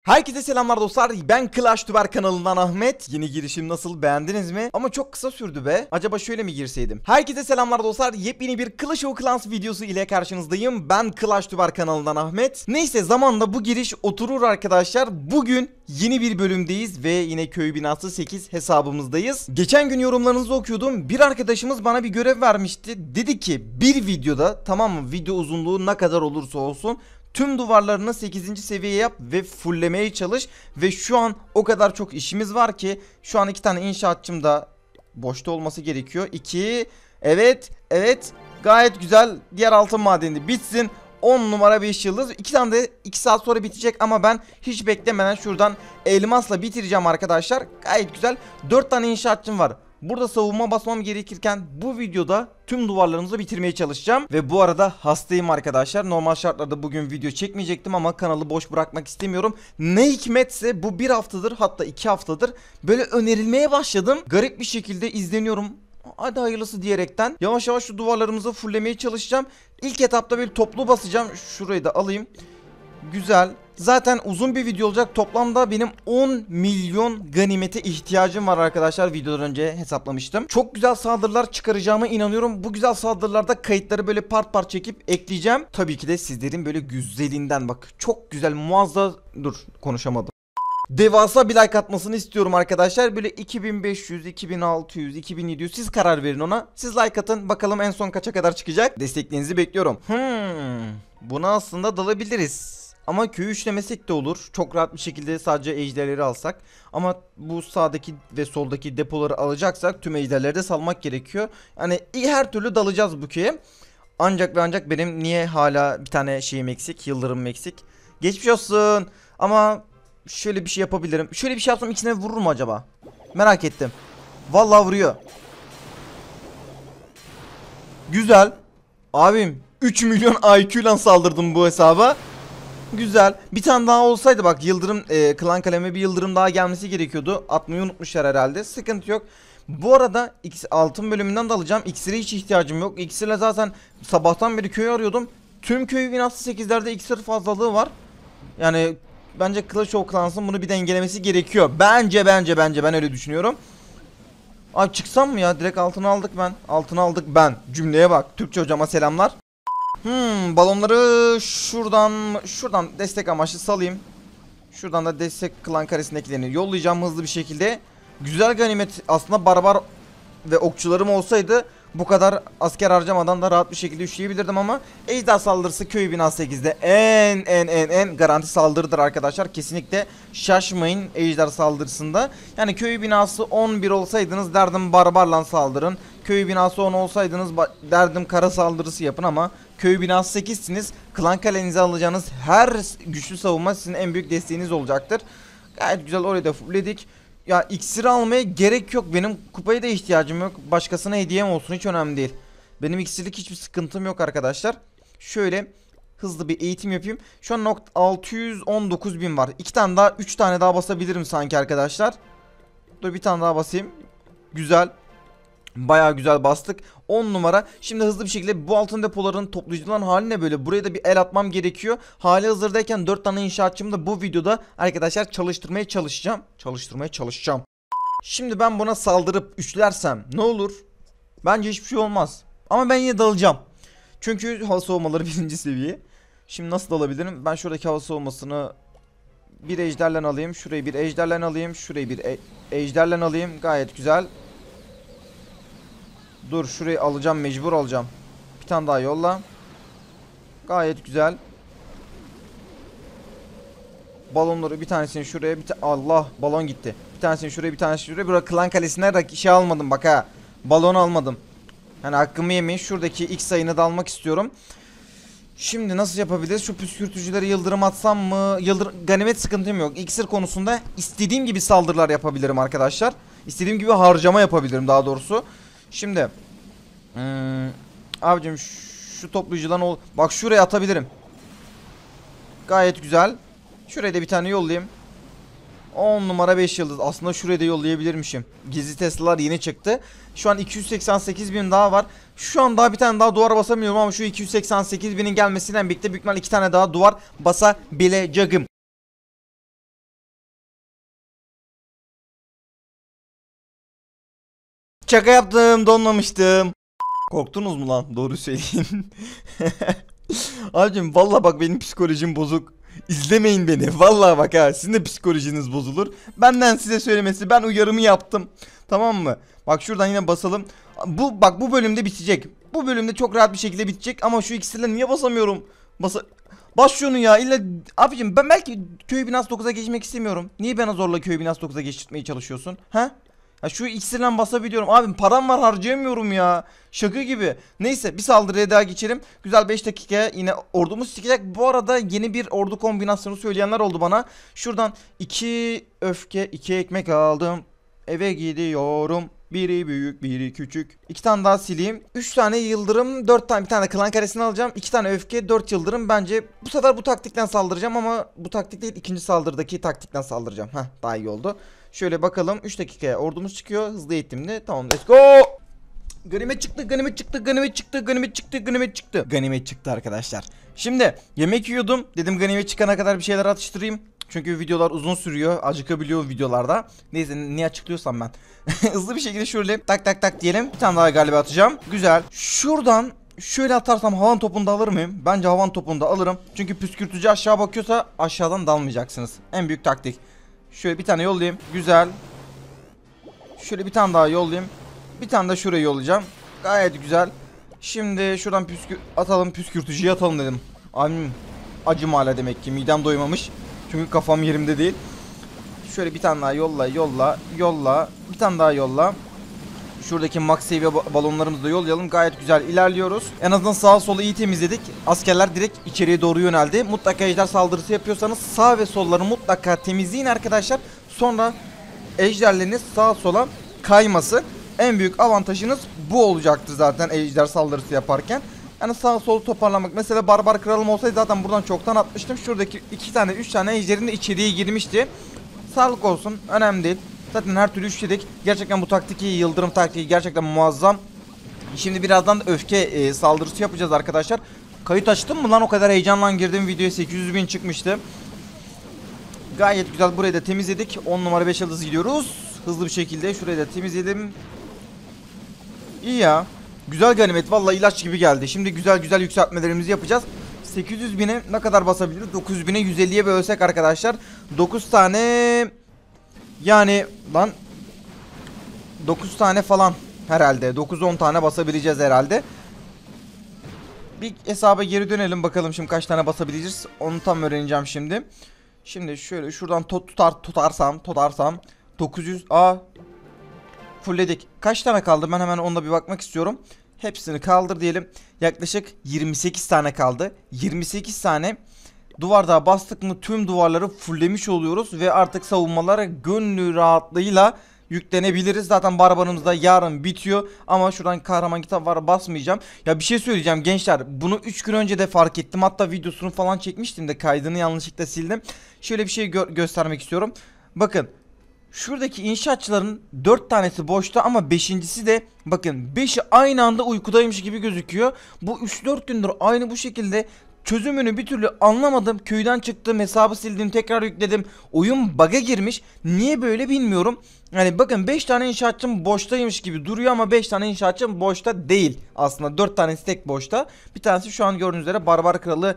Herkese selamlar dostlar, ben Clash Tuber kanalından Ahmet. Yeni girişim nasıl, beğendiniz mi? Ama çok kısa sürdü be. Acaba şöyle mi girseydim? Herkese selamlar dostlar, yepyeni bir Clash of Clans videosu ile karşınızdayım. Ben Clash Tuber kanalından Ahmet. Neyse, zamanla bu giriş oturur arkadaşlar. Bugün yeni bir bölümdeyiz ve yine köy binası 8 hesabımızdayız. Geçen gün yorumlarınızı okuyordum. Bir arkadaşımız bana bir görev vermişti. Dedi ki bir videoda, tamam mı, video uzunluğu ne kadar olursa olsun, tüm duvarlarını 8. seviyeye yap ve fulllemeye çalış. Ve şu an o kadar çok işimiz var ki şu an 2 tane inşaatçım da boşta olması gerekiyor. 2, evet gayet güzel. Diğer altın madeni bitsin. 10 numara 5 yıldız. 2 tane de 2 saat sonra bitecek ama ben hiç beklemeden şuradan elmasla bitireceğim arkadaşlar. Gayet güzel. 4 tane inşaatçım var. Burada savunma basmam gerekirken bu videoda tüm duvarlarımızı bitirmeye çalışacağım. Ve bu arada hastayım arkadaşlar. Normal şartlarda bugün video çekmeyecektim ama kanalı boş bırakmak istemiyorum. Ne hikmetse bu 1 haftadır, hatta 2 haftadır böyle önerilmeye başladım. Garip bir şekilde izleniyorum. Hadi hayırlısı diyerekten yavaş yavaş şu duvarlarımızı fulllemeye çalışacağım. İlk etapta böyle toplu basacağım. Şurayı da alayım. Güzel. Zaten uzun bir video olacak. Toplamda benim 10 milyon ganimete ihtiyacım var arkadaşlar. Videodan önce hesaplamıştım. Çok güzel saldırılar çıkaracağıma inanıyorum. Bu güzel saldırılarda kayıtları böyle part part çekip ekleyeceğim. Tabii ki de sizlerin böyle güzelinden, bak çok güzel, muazzam, dur konuşamadım. Devasa bir like atmasını istiyorum arkadaşlar. Böyle 2500, 2600, 2700, siz karar verin ona. Siz like atın, bakalım en son kaça kadar çıkacak. Desteklerinizi bekliyorum. Buna aslında dalabiliriz. Ama köyü üçlemesek de olur. Çok rahat bir şekilde sadece ejderleri alsak. Ama bu sağdaki ve soldaki depoları alacaksak tüm ejderleri de salmak gerekiyor. Yani her türlü dalacağız bu köye. Ancak ve ancak benim niye hala bir tane şeyim eksik, yıldırımım eksik. Geçmiş olsun. Ama şöyle bir şey yapabilirim. Şöyle bir şey yapsam ikisine vurur mu acaba? Merak ettim. Vallahi vuruyor. Güzel. Abim 3 milyon IQ ile saldırdım bu hesaba. Güzel. Bir tane daha olsaydı, bak yıldırım, klan kaleme bir yıldırım daha gelmesi gerekiyordu. Atmayı unutmuşlar herhalde. Sıkıntı yok. Bu arada altın bölümünden de alacağım. İksire hiç ihtiyacım yok. İksirle zaten sabahtan beri köyü arıyordum. Tüm köy binası 8'lerde iksir fazlalığı var. Yani bence Clash of Clans'ın bunu bir dengelemesi gerekiyor. Bence ben öyle düşünüyorum. Ay çıksam mı ya? Direkt altını aldık ben. Altını aldık ben. Cümleye bak. Türkçe hocama selamlar. Balonları şuradan destek amaçlı salayım. Şuradan da destek klan karesindekilerini yollayacağım hızlı bir şekilde. Güzel ganimet aslında. Barbar ve okçularım olsaydı bu kadar asker harcamadan da rahat bir şekilde üçleyebilirdim ama ejder saldırısı köy binası 8'de en garanti saldırıdır arkadaşlar. Kesinlikle şaşmayın ejder saldırısında. Yani köy binası 11 olsaydınız derdim barbarla saldırın. Köy binası 10 olsaydınız derdim kara saldırısı yapın ama köy binası 8'siniz. Klan kalenize alacağınız her güçlü savunma sizin en büyük desteğiniz olacaktır. Gayet güzel, orayı da fullledik. Ya iksiri almaya gerek yok. Benim kupaya da ihtiyacım yok. Başkasına hediyem olsun, hiç önemli değil. Benim iksirlik hiçbir sıkıntım yok arkadaşlar. Şöyle hızlı bir eğitim yapayım. Şu an 619.000 var. 2 tane daha, 3 tane daha basabilirim sanki arkadaşlar. Dur bir tane daha basayım. Güzel. Bayağı güzel bastık. 10 numara. Şimdi hızlı bir şekilde bu altın depoların toplayıcıların haline böyle buraya da bir el atmam gerekiyor. Hali hazırdayken 4 tane inşaatçımı da bu videoda arkadaşlar çalıştırmaya çalışacağım. Şimdi ben buna saldırıp üçlersem ne olur? Bence hiçbir şey olmaz. Ama ben yine dalacağım. Çünkü hava soğumaları 1. seviye. Şimdi nasıl dalabilirim? Ben şuradaki hava soğumasını bir ejderle alayım. Şurayı bir ejderle alayım. Şurayı bir ejderle alayım. Gayet güzel. Dur şurayı alacağım, mecbur alacağım. Bir tane daha yolla. Gayet güzel. Balonları bir tanesini şuraya, Allah, balon gitti. Bir tanesini şuraya, bir tanesini şuraya. Burada klan kalesine şey almadım bak ha. Balonu almadım. Hani hakkımı yemeyin. Şuradaki X sayını da almak istiyorum. Şimdi nasıl yapabiliriz? Şu püskürtücülere yıldırım atsam mı? Ganimet sıkıntım yok. İksir konusunda istediğim gibi saldırılar yapabilirim arkadaşlar. İstediğim gibi harcama yapabilirim daha doğrusu. Şimdi abicim şu toplayıcıdan bak şuraya atabilirim. Gayet güzel. Şuraya da bir tane yollayayım. 10 numara 5 yıldız. Aslında şuraya da yollayabilirmişim. Gizli Tesla'lar yeni çıktı. Şu an 288.000 daha var. Şu an daha bir tane daha duvar basamıyorum ama şu 288.000'in gelmesiyle birlikte büyük ihtimalle 2 tane daha duvar basabileceğim. Şaka yaptım, donmamıştım. Korktunuz mu lan? Doğru söyleyin. Abicim valla bak benim psikolojim bozuk. İzlemeyin beni. Valla bak ha, sizin de psikolojiniz bozulur. Benden size söylemesi, ben uyarımı yaptım. Tamam mı? Bak şuradan yine basalım. Bu bölümde bitecek. Bu bölümde çok rahat bir şekilde bitecek ama şu ikisiyle niye basamıyorum? Bas şunu ya. İlla abicim ben belki köy binası 9'a geçmek istemiyorum. Niye bana zorla köy binası 9'a geçirtmeye çalışıyorsun? Ha? Ya şu ikisinden basabiliyorum. Abi param var, harcayamıyorum ya. Şaka gibi. Neyse bir saldırıya daha geçelim. Güzel 5 dakika yine ordumuz çıkacak. Bu arada yeni bir ordu kombinasyonu söyleyenler oldu bana. Şuradan 2 öfke 2 ekmek aldım. Eve gidiyorum. Biri büyük biri küçük. 2 tane daha sileyim. 3 tane yıldırım, 4 tane, bir tane de klan karesini alacağım. 2 tane öfke, 4 yıldırım. Bence bu sefer bu taktikten saldıracağım ama bu taktik değil, ikinci saldırıdaki taktikten saldıracağım. Heh, daha iyi oldu. Şöyle bakalım, 3 dakikaya ordumuz çıkıyor. Hızlı eğitimli. Tamam, let's go. Ganimet çıktı, ganimet çıktı, ganimet çıktı, ganimet çıktı, ganimet çıktı. Ganimet çıktı arkadaşlar. Şimdi yemek yiyordum. Dedim ganimet çıkana kadar bir şeyler atıştırayım. Çünkü videolar uzun sürüyor. Acıkabiliyor videolarda. Neyse, niye açıklıyorsam ben. Hızlı bir şekilde şöyle tak tak tak diyelim. Bir tane daha galiba atacağım. Güzel. Şuradan şöyle atarsam havan topunu da alır mıyım? Bence havan topunu da alırım. Çünkü püskürtücü aşağı bakıyorsa aşağıdan dalmayacaksınız. En büyük taktik. Şöyle bir tane yollayayım. Güzel. Şöyle bir tane daha yollayayım. Bir tane de şuraya yollayacağım. Gayet güzel. Şimdi şuradan püskürtücüyü atalım dedim. Abim acım hala demek ki, midem doymamış. Çünkü kafam yerimde değil. Şöyle bir tane daha yolla. Bir tane daha yolla. Şuradaki max seviye balonlarımızı da yollayalım. Gayet güzel ilerliyoruz. En azından sağa solu iyi temizledik. Askerler direkt içeriye doğru yöneldi. Mutlaka ejder saldırısı yapıyorsanız sağ ve solları mutlaka temizleyin arkadaşlar. Sonra ejderleriniz sağa sola kayması. En büyük avantajınız bu olacaktır zaten ejder saldırısı yaparken. Yani sağ solu toparlamak. Mesela barbar kralım olsaydı zaten buradan çoktan atmıştım. Şuradaki 2 tane 3 tane ejderin de içeriye girmişti. Sağlık olsun, önemli değil. Zaten her türlü üşledik. Gerçekten bu taktik iyi. Yıldırım taktiği gerçekten muazzam. Şimdi birazdan öfke saldırısı yapacağız arkadaşlar. Kayıt açtım mı lan, o kadar heyecanla girdim videoya, 800.000 çıkmıştı. Gayet güzel, burayı da temizledik. 10 numara 5 yıldız gidiyoruz. Hızlı bir şekilde şurayı da temizledim. İyi ya. Güzel ganimet, vallahi ilaç gibi geldi. Şimdi güzel güzel yükseltmelerimizi yapacağız. 800.000'e ne kadar basabiliriz? 900.000'e 150'ye bölsek arkadaşlar. 9 tane yani lan 9 tane falan herhalde. 9-10 tane basabileceğiz herhalde. Bir hesaba geri dönelim bakalım şimdi kaç tane basabileceğiz. Onu tam öğreneceğim şimdi. Şimdi şöyle şuradan tutarsam 900 fullledik. Kaç tane kaldı? Ben hemen onda bir bakmak istiyorum. Hepsini kaldır diyelim. Yaklaşık 28 tane kaldı. 28 tane duvarda bastık mı tüm duvarları fulllemiş oluyoruz ve artık savunmalara gönlü rahatlığıyla yüklenebiliriz. Zaten barbarımız da yarın bitiyor ama şuradan kahraman kitap var, basmayacağım. Ya bir şey söyleyeceğim gençler, bunu 3 gün önce de fark ettim, hatta videosunu falan çekmiştim de kaydını yanlışlıkla sildim. Şöyle bir şey göstermek istiyorum. Bakın şuradaki inşaatçıların 4 tanesi boşta ama 5.'si de bakın 5'i aynı anda uykudaymış gibi gözüküyor. Bu 3-4 gündür aynı bu şekilde. Çözümünü bir türlü anlamadım. Köyden çıktım, hesabı sildim, tekrar yükledim. Oyun bug'a girmiş. Niye böyle bilmiyorum. Yani bakın 5 tane inşaatçım boştaymış gibi duruyor ama 5 tane inşaatçım boşta değil. Aslında 4 tanesi tek boşta. Bir tanesi şu an gördüğünüz üzere barbar kralı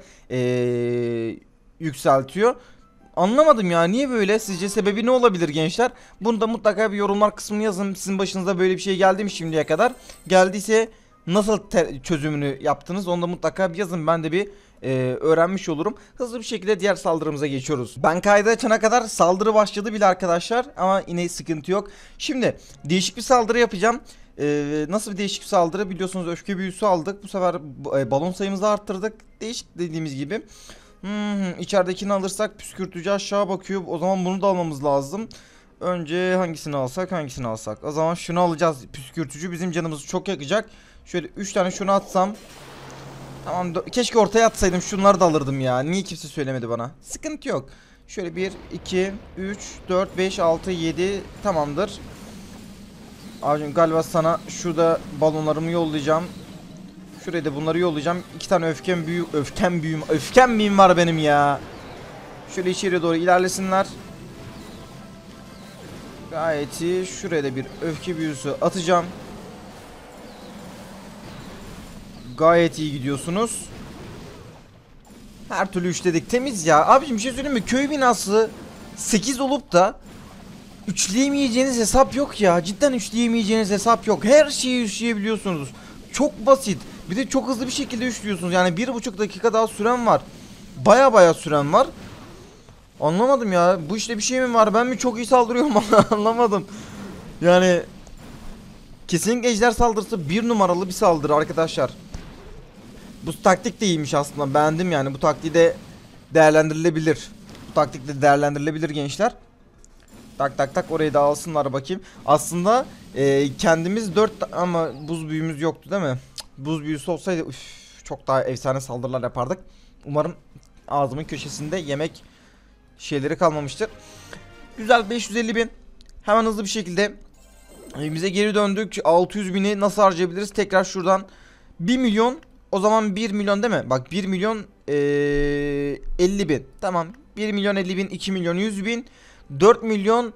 yükseltiyor. Anlamadım ya, niye böyle? Sizce sebebi ne olabilir gençler? Bunu da mutlaka bir yorumlar kısmına yazın. Sizin başınıza böyle bir şey geldi mi şimdiye kadar? Geldiyse nasıl çözümünü yaptınız? Onu da mutlaka bir yazın. Ben de bir öğrenmiş olurum. Hızlı bir şekilde diğer saldırımıza geçiyoruz. Ben kaydı açana kadar saldırı başladı bile arkadaşlar. Ama yine sıkıntı yok. Şimdi değişik bir saldırı yapacağım. Nasıl bir değişik bir saldırı? Biliyorsunuz öfke büyüsü aldık. Bu sefer balon sayımızı arttırdık. Değişik dediğimiz gibi. İçeridekini alırsak püskürtücü aşağı bakıyor. O zaman bunu da almamız lazım. Önce hangisini alsak? O zaman şunu alacağız. Püskürtücü bizim canımızı çok yakacak. Şöyle 3 tane şunu atsam. Tamam, keşke ortaya atsaydım, şunları da alırdım ya. Niye kimse söylemedi bana? Sıkıntı yok. Şöyle 1, 2, 3, 4, 5, 6, 7 tamamdır. Abicim galiba sana şurada balonlarımı yollayacağım. Şuraya da bunları yollayacağım. 2 tane öfkem büyüm var benim ya. Şöyle içeriye doğru ilerlesinler. Gayet iyi. Şuraya da bir öfke büyüsü atacağım. Gayet iyi gidiyorsunuz. Her türlü üçledik. Temiz ya. Abicim bir şey söyleyeyim mi? Köy binası 8 olup da üçleyemeyeceğiniz hesap yok ya. Cidden üçleyemeyeceğiniz hesap yok. Her şeyi üçleyebiliyorsunuz. Çok basit. Bir de çok hızlı bir şekilde üçlüyorsunuz. Yani 1,5 dakika daha süren var. Baya süren var. Anlamadım ya. Bu işte bir şey mi var? Ben mi çok iyi saldırıyorum? Anlamadım. Yani kesinlikle ejder saldırısı bir numaralı bir saldırı arkadaşlar. Bu taktik de iyiymiş aslında. Beğendim yani. Bu taktiği de değerlendirilebilir. Bu taktik de değerlendirilebilir gençler. Tak tak tak, orayı da alsınlar bakayım. Aslında kendimiz 4 ama buz büyümüz yoktu değil mi? Cık, buz büyüsü olsaydı çok daha efsane saldırılar yapardık. Umarım ağzımın köşesinde yemek şeyleri kalmamıştır. Güzel, 550.000. Hemen hızlı bir şekilde evimize geri döndük. 600.000'i nasıl harcayabiliriz? Tekrar şuradan 1 milyon. O zaman 1 milyon değil mi? Bak 1 milyon 50.000. Tamam. 1 milyon 50.000, 2 milyon 100.000, 4 milyon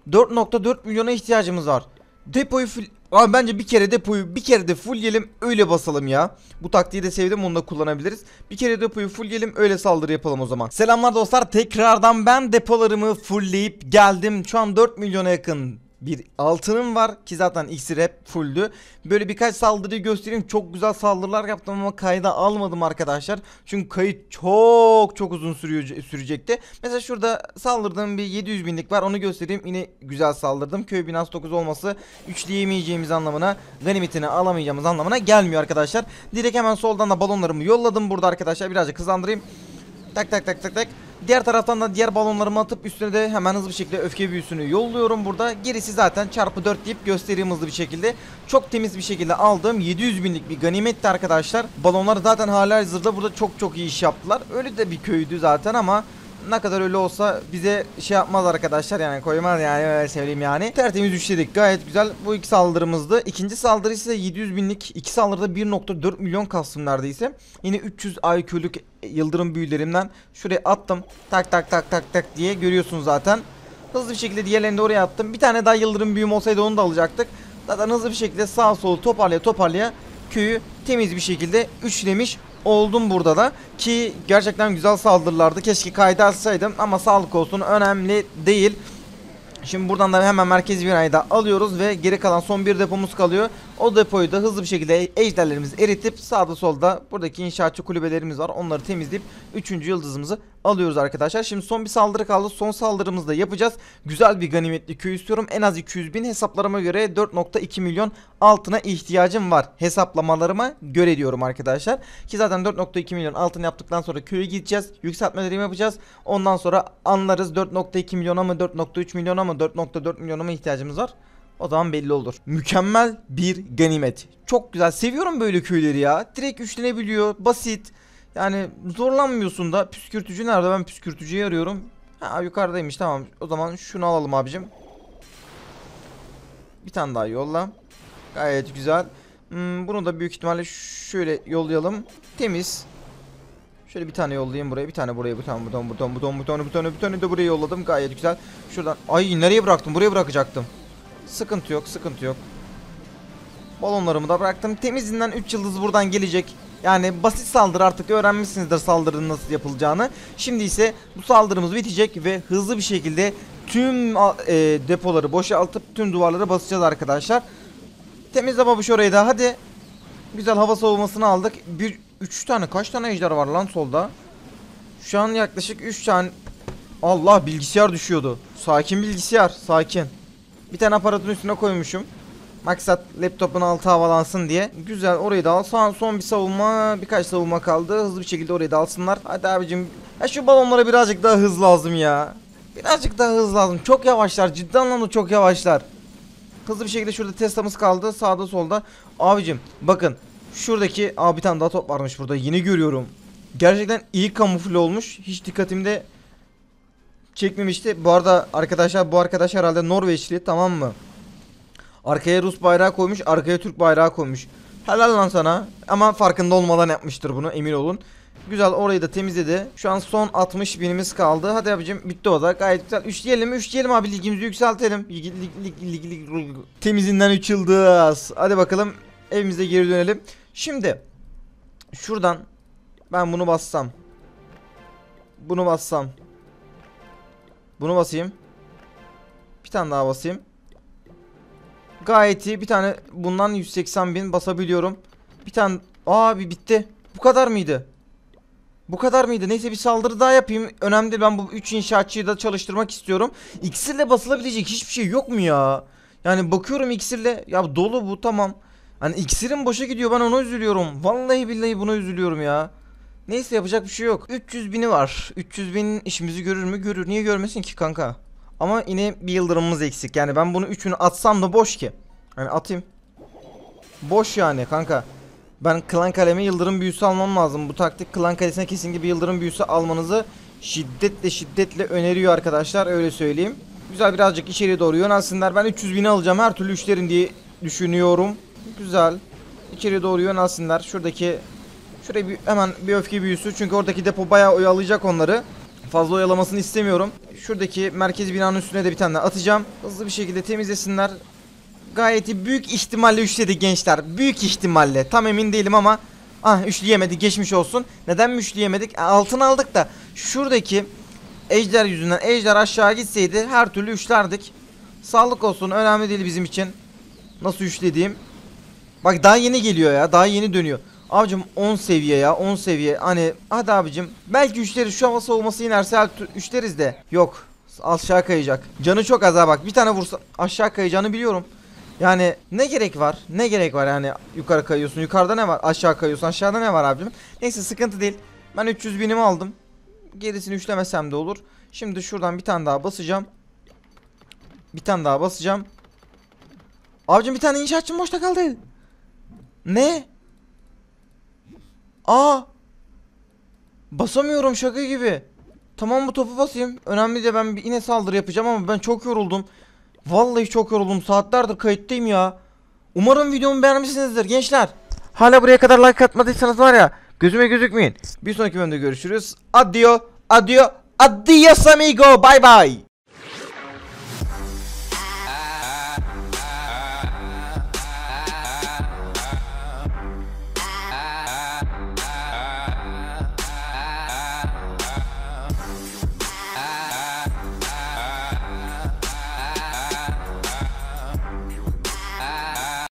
4,4 milyona ihtiyacımız var. Depoyu full... Abi bence bir kere depoyu bir kere de fullleyelim, öyle basalım ya. Bu taktiği de sevdim, onu da kullanabiliriz. Bir kere depoyu fullleyelim, öyle saldırı yapalım o zaman. Selamlar dostlar, tekrardan ben depolarımı fullleyip geldim. Şu an 4 milyona yakın bir altınım var ki zaten iksir hep fulldü. Böyle birkaç saldırıyı göstereyim. Çok güzel saldırılar yaptım ama kayda almadım arkadaşlar. Çünkü kayıt çok uzun sürecekti. Mesela şurada saldırdığım bir 700.000'lik var, onu göstereyim. Yine güzel saldırdım. Köy binası 9 olması üçleyemeyeceğimiz anlamına, ganimetini alamayacağımız anlamına gelmiyor arkadaşlar. Direkt hemen soldan da balonlarımı yolladım burada arkadaşlar. Birazcık hızlandırayım. Tak tak tak tak tak. Diğer taraftan da diğer balonlarımı atıp üstüne de hemen hızlı bir şekilde öfke büyüsünü yolluyorum burada. Gerisi zaten çarpı 4 deyip göstereyim hızlı bir şekilde. Çok temiz bir şekilde aldığım 700.000'lik bir ganimetti arkadaşlar. Balonlar zaten halihazırda burada çok iyi iş yaptılar. Öyle de bir köydü zaten ama ne kadar öyle olsa bize şey yapmaz arkadaşlar, yani koymaz, yani öyle söyleyeyim yani. Tertemiz üçledik, gayet güzel. Bu iki saldırımızdı. İkinci saldırı ise 700.000'lik. İki saldırıda 1,4 milyon kastım neredeyse. Yine 300 IQ'luk yıldırım büyülerimden şuraya attım. Tak tak tak tak tak diye görüyorsunuz zaten. Hızlı bir şekilde diğerlerini de oraya attım. Bir tane daha yıldırım büyüm olsaydı onu da alacaktık. Zaten hızlı bir şekilde sağ solu toparlaya köyü temiz bir şekilde üçlemiş oldum burada da, ki gerçekten güzel saldırılardı. Keşke kayda alsaydım ama sağlık olsun, önemli değil. Şimdi buradan da hemen merkezi binayı da alıyoruz ve geri kalan son bir depomuz kalıyor. O depoyu da hızlı bir şekilde ejderlerimizi eritip sağda solda buradaki inşaatçı kulübelerimiz var, onları temizleyip 3. yıldızımızı alıyoruz arkadaşlar. Şimdi son bir saldırı kaldı. Son saldırımızı da yapacağız. Güzel bir ganimetli köy istiyorum. En az 200.000, hesaplarıma göre 4,2 milyon altına ihtiyacım var. Hesaplamalarıma göre diyorum arkadaşlar. Ki zaten 4,2 milyon altın yaptıktan sonra köye gideceğiz. Yükseltmelerimi yapacağız. Ondan sonra anlarız 4,2 milyona mı 4,3 milyona mı 4,4 milyona mı ihtiyacımız var. O zaman belli olur. Mükemmel bir ganimet. Çok güzel. Seviyorum böyle köyleri ya. Direkt üçlenebiliyor. Basit. Yani zorlanmıyorsun da. Püskürtücü nerede? Ben püskürtücüyü arıyorum. Ha, yukarıdaymış, tamam. O zaman şunu alalım abicim. Bir tane daha yolla. Gayet güzel. Bunu da büyük ihtimalle şöyle yollayalım. Temiz. Şöyle bir tane yollayayım buraya. Bir tane buraya. Bir tane bir tane de buraya yolladım. Gayet güzel. Şuradan. Ay, nereye bıraktım? Buraya bırakacaktım. Sıkıntı yok. Sıkıntı yok. Balonlarımı da bıraktım. Temizinden 3 yıldız buradan gelecek. Yani basit saldırı, artık öğrenmişsinizdir saldırının nasıl yapılacağını. Şimdi ise bu saldırımız bitecek ve hızlı bir şekilde tüm depoları boşaltıp tüm duvarları basacağız arkadaşlar. Temizle babuş orayı da, hadi. Güzel hava savunmasını aldık. 3 tane, kaç tane ejder var lan solda? Şu an yaklaşık 3 tane. Allah, bilgisayar düşüyordu. Sakin bilgisayar, sakin. Bir tane aparatın üstüne koymuşum. Maksat laptopun altı havalansın diye. Güzel, orayı da al. Son bir savunma, birkaç savunma kaldı. Hızlı bir şekilde orayı da alsınlar. Hadi abicim. Ya şu balonlara birazcık daha hız lazım ya. Birazcık daha hız lazım. Çok yavaşlar. Ciddi anlamda çok yavaşlar. Hızlı bir şekilde şurada Tesla'mız kaldı. Sağda solda. Abicim bakın. Şuradaki bir tane daha top varmış burada. Yeni görüyorum. Gerçekten iyi kamufle olmuş. Hiç dikkatimde çekmemişti. Bu arada arkadaşlar, bu arkadaş herhalde Norveçli, tamam mı? Arkaya Rus bayrağı koymuş, arkaya Türk bayrağı koymuş. Helal lan sana. Ama farkında olmadan yapmıştır bunu, emin olun. Güzel, orayı da temizledi. Şu an son 60.000'imiz kaldı. Hadi abicim, bitti o da. Gayet güzel. Üçleyelim abi, ligimizi yükseltelim. Temizinden 3 yıldız. Hadi bakalım, evimize geri dönelim. Şimdi Şuradan ben bunu bassam. Bunu bassam. Bunu basayım. Bir tane daha basayım. Gayet iyi. Bir tane bundan 180.000 basabiliyorum. Bir tane. Abi bitti. Bu kadar mıydı? Bu kadar mıydı? Neyse bir saldırı daha yapayım. Önemli değil. Ben bu 3 inşaatçıyı da çalıştırmak istiyorum. İksirle basılabilecek hiçbir şey yok mu ya? Yani bakıyorum iksirle. Ya dolu bu, tamam. Hani iksirim boşa gidiyor. Ben ona üzülüyorum. Vallahi billahi buna üzülüyorum ya. Neyse yapacak bir şey yok. 300.000'i var. 300.000 işimizi görür mü? Görür. Niye görmesin ki kanka? Ama yine bir yıldırımımız eksik. Yani ben bunu 3'ünü atsam da boş ki. Hani atayım. Boş yani kanka. Ben klan kaleme yıldırım büyüsü almam lazım. Bu taktik klan kalesine kesinlikle bir yıldırım büyüsü almanızı şiddetle öneriyor arkadaşlar. Öyle söyleyeyim. Güzel, birazcık içeriye doğru yönelsinler. Ben 300.000'i alacağım. Her türlü üçlerim diye düşünüyorum. Güzel. İçeriye doğru yönelsinler. Şuraya hemen bir öfke büyüsü. Çünkü oradaki depo bayağı oyalayacak onları. Fazla oyalamasını istemiyorum. Şuradaki merkez binanın üstüne de bir tane atacağım. Hızlı bir şekilde temizlesinler. Gayet iyi. Büyük ihtimalle üçledi gençler. Büyük ihtimalle. Tam emin değilim ama. Üçleyemedi. Geçmiş olsun. Neden mi üçleyemedik? Altın aldık da. Şuradaki ejder yüzünden. Ejder aşağı gitseydi her türlü üçlerdik. Sağlık olsun. Önemli değil bizim için. Nasıl üçlediğim. Bak daha yeni geliyor ya. Daha yeni dönüyor. Abicim 10 seviye ya. 10 seviye. Hani hadi abicim. Belki üçleri şu hava soğuması inerse üçleriz de. Yok. Aşağı kayacak. Canı çok az ha bak. Bir tane vursa aşağı kayacağını biliyorum. Yani ne gerek var? Ne gerek var yani yukarı kayıyorsun. Yukarıda ne var? Aşağı kayıyorsun. Aşağıda ne var abicim? Neyse sıkıntı değil. Ben 300.000'imi aldım. Gerisini üçlemesem de olur. Şimdi şuradan bir tane daha basacağım. Bir tane daha basacağım. Abicim bir tane inşaatçım boşta kaldı. Ne? Basamıyorum şaka gibi. Tamam bu topu basayım. Önemli de ben yine saldırı yapacağım ama ben çok yoruldum. Vallahi çok yoruldum. Saatlerdir kayıttayım ya. Umarım videomu beğenmişsinizdir gençler. Hala buraya kadar like atmadıysanız var ya, gözüme gözükmeyin. Bir sonraki bölümde görüşürüz. Adios amigo. Bye bye.